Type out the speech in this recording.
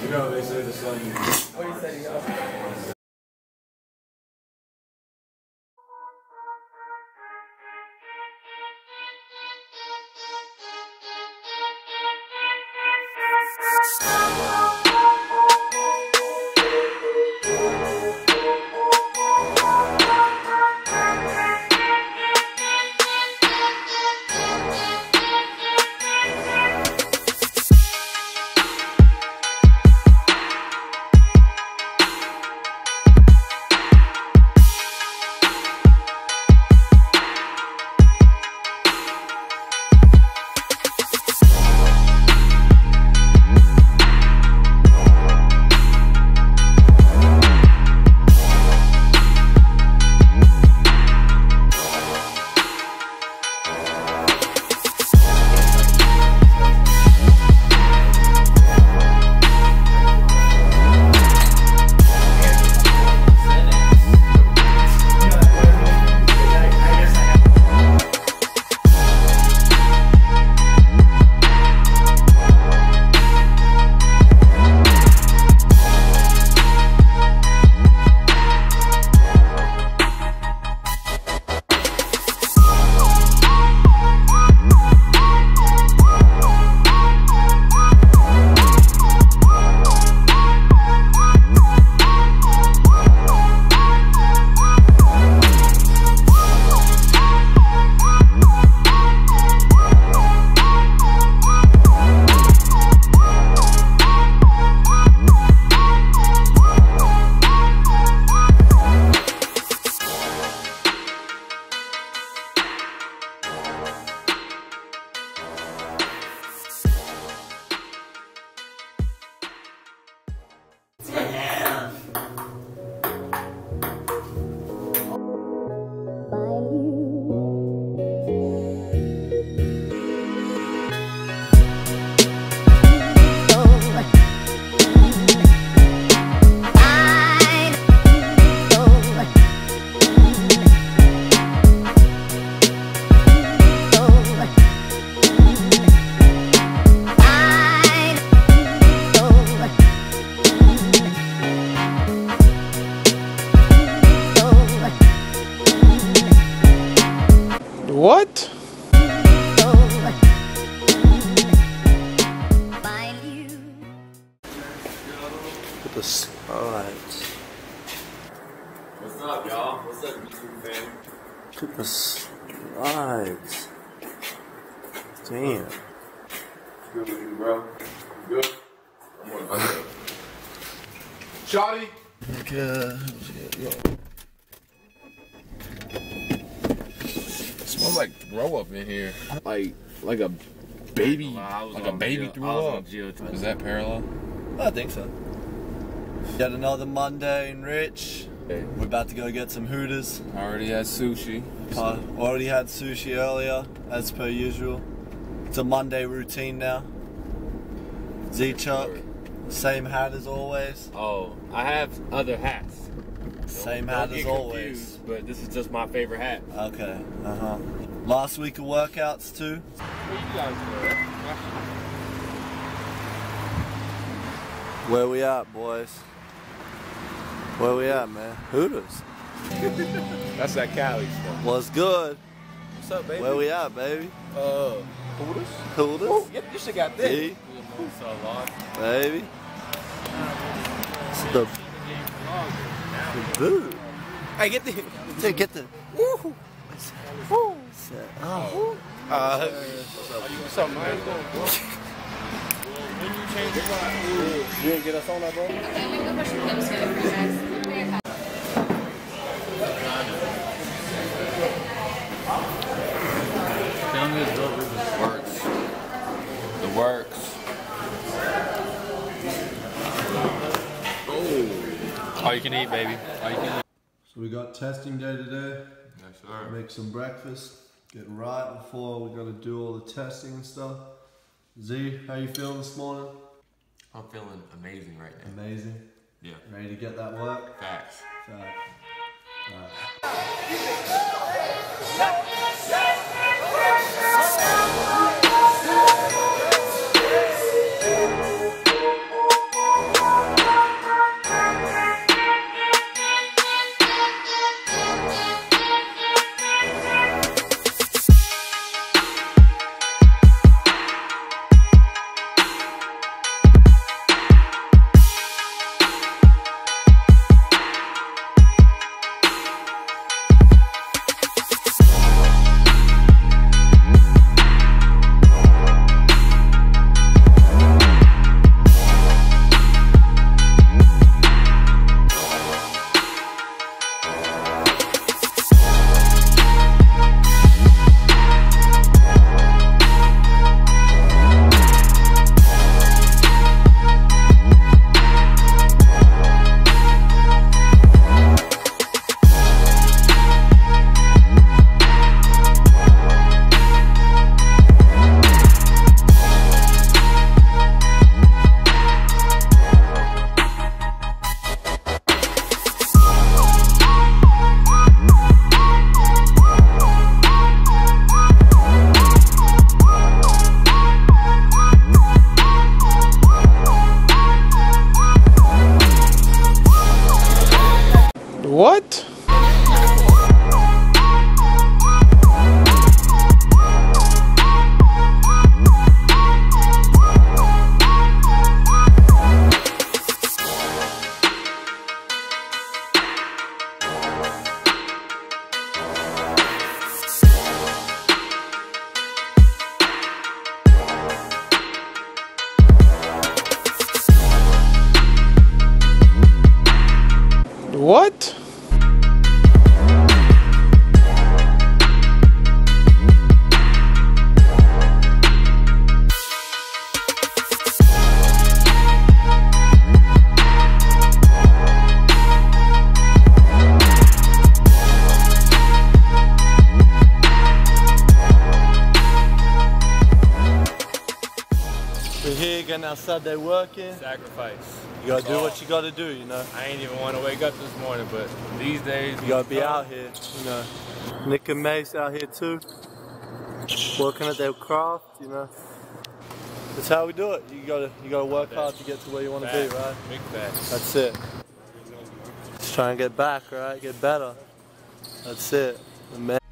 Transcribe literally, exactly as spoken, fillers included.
No, they said the sun. What are you setting up? What? Look at the slides. What's up, y'all? What's up, YouTube fam? Look at the slides. Damn. Good with you, bro? You good? I'm gonna go. Shotty! Okay. Smells like throw up in here. Like, like a baby, Well, like a baby Geo, threw I was up. on Geo too. Is that parallel? I think so. Yet another Monday in Rich. We're about to go get some Hooters. I already had sushi. Uh, already had sushi earlier, as per usual. It's a Monday routine now. Z-Chuck, same hat as always. Oh, I have other hats. Same Don't hat get as confused, always. But this is just my favorite hat. Okay, uh-huh. Last week of workouts too. What you guys doing? Where we at, boys? Where we at, man? Hooters. That's that Cali stuff. What's good? What's up, baby? Where we at, baby? Uh, Hooters? Hooters? Oh, yep, you should got this. See? Baby. It's the the boo. Hey, get the. Take get the. Woo. Woo. Oh. Uh, what's up, man? When you change the ride, you didn't get us on that, bro? Okay, we can push the clips together for you guys. Works. The works. Oh. All you can eat, baby. All you can eat. So we got testing day today. Yes, sir. Make some breakfast. Get right before we gotta do all the testing and stuff. Z, how you feeling this morning? I'm feeling amazing right now. Amazing. Yeah. Ready to get that work? Facts. Fact. Right. What? We're here getting outside there working. Sacrifice. You gotta do what you gotta do, you know. I ain't even want to wake up this morning, but these days You gotta be out here, you know. Nick and Mace out here too, working at their craft, you know. That's how we do it. You gotta, you gotta work hard to get to where you want to be, right? Big facts. That's it. Just try and get back, right? Get better. That's it. The